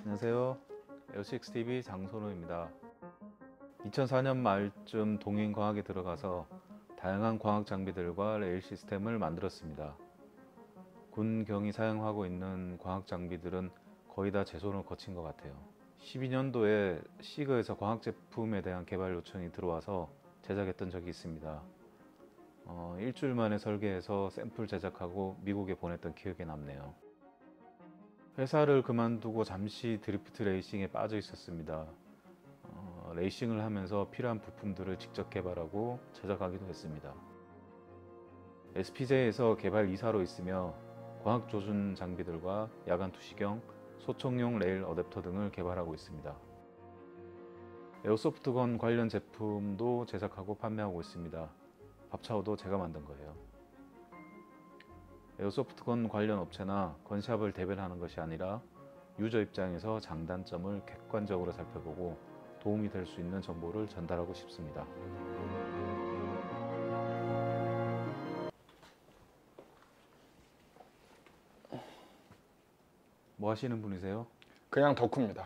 안녕하세요. 에어식스TV 장선호입니다. 2004년 말쯤 동인과학에 들어가서 다양한 과학 장비들과 레일 시스템을 만들었습니다. 군경이 사용하고 있는 과학 장비들은 거의 다 제 손을 거친 것 같아요. 12년도에 시그에서 과학 제품에 대한 개발 요청이 들어와서 제작했던 적이 있습니다. 일주일 만에 설계해서 샘플 제작하고 미국에 보냈던 기억이 남네요. 회사를 그만두고 잠시 드리프트 레이싱에 빠져 있었습니다. 레이싱을 하면서 필요한 부품들을 직접 개발하고 제작하기도 했습니다. SPJ에서 개발 이사로 있으며 과학 조준 장비들과 야간 투시경, 소총용 레일 어댑터 등을 개발하고 있습니다. 에어소프트건 관련 제품도 제작하고 판매하고 있습니다. 밥차오도 제가 만든 거예요. 에어소프트건 관련 업체나 건샵을 대변하는 것이 아니라 유저 입장에서 장단점을 객관적으로 살펴보고 도움이 될 수 있는 정보를 전달하고 싶습니다. 뭐 하시는 분이세요? 그냥 덕후입니다.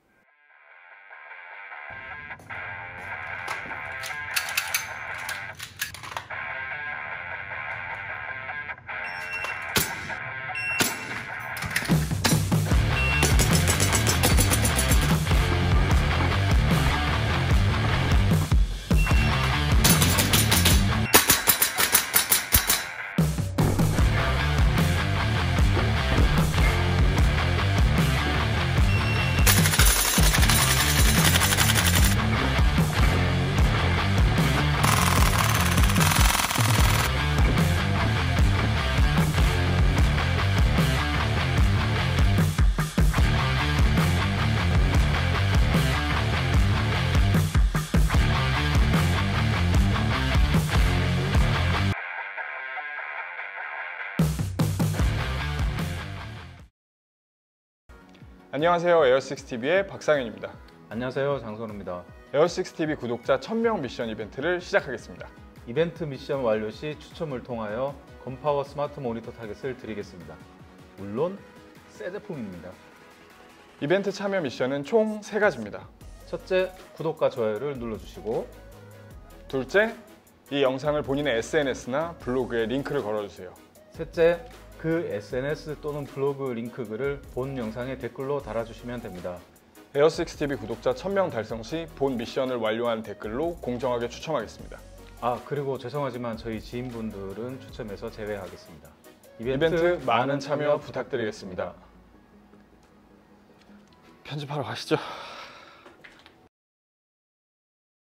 안녕하세요. 에어식스TV의 박상현입니다. 안녕하세요. 장선호입니다. 에어식스TV 구독자 1000명 미션 이벤트를 시작하겠습니다. 이벤트 미션 완료 시 추첨을 통하여 건파워 스마트 모니터 타겟을 드리겠습니다. 물론 새 제품입니다. 이벤트 참여 미션은 총 3가지입니다. 첫째, 구독과 좋아요를 눌러주시고, 둘째, 이 영상을 본인의 SNS나 블로그에 링크를 걸어주세요. 셋째, 그 SNS 또는 블로그 링크 글을 본 영상에 댓글로 달아주시면 됩니다. 에어식스TV 구독자 1000명 달성 시 본 미션을 완료한 댓글로 공정하게 추첨하겠습니다. 그리고 죄송하지만 저희 지인분들은 추첨에서 제외하겠습니다. 이벤트 많은 참여 부탁드리겠습니다. 편집하러 가시죠.